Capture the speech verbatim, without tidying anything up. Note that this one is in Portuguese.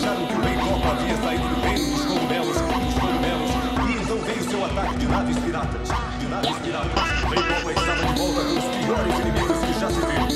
acharam que o rei Koopa havia saído do reino dos cogumelos, dos cogumelos, e então veio seu ataque de naves piratas. De naves piratas. O rei Koopa estava de volta com os piores inimigos que já se viu.